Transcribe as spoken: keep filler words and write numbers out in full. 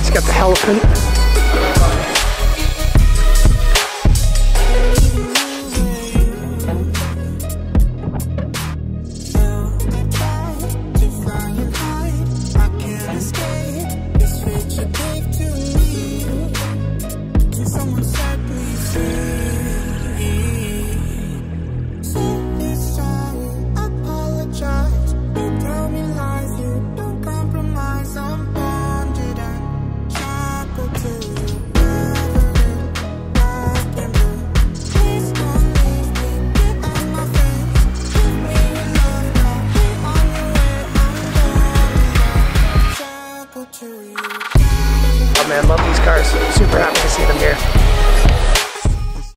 He's got the HELLEPHANT. Oh man, love these cars. Super happy to see them here.